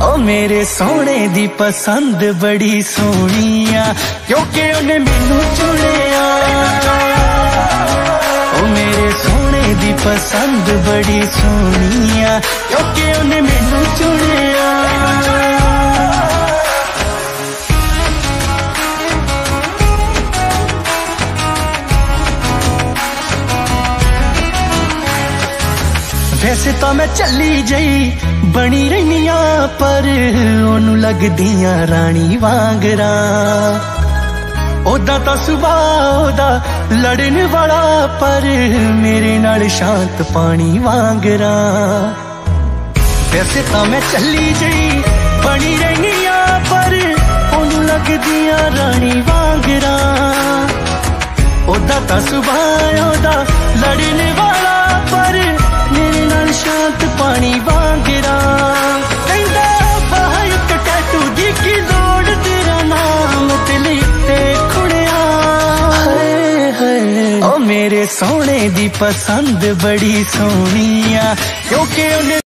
ओ मेरे सोने दी पसंद बड़ी सोहनी आ, क्योंकि उन्हें मैनू चुनिया। ओ मेरे सोने दी पसंद बड़ी सोहनी आ, क्योंकि उन्हें मैनू चुनिया। वैसे तो मैं चली जई बनी रहीनिया, पर ओनू लगदियां रानी वांगरा। ओदा तो सुभाऽ ओदा लड़न वाला, पर मेरे नाल शांत पानी वांगरा। वैसे तो मैं चली जई बनी रहीनिया, पर ओनू लगदियां रानी वांगरा। ओदा तो सुभाऽ ओदा लड़न वाला, पर मेरे नाल शांत पानी वांगरा। कहंदा बाहर एक टैटू दी की लोड़, तेरा नाम ते लिखे खुणिया। ओ मेरे सोने दी पसंद बड़ी सोहनी आ, क्योंकि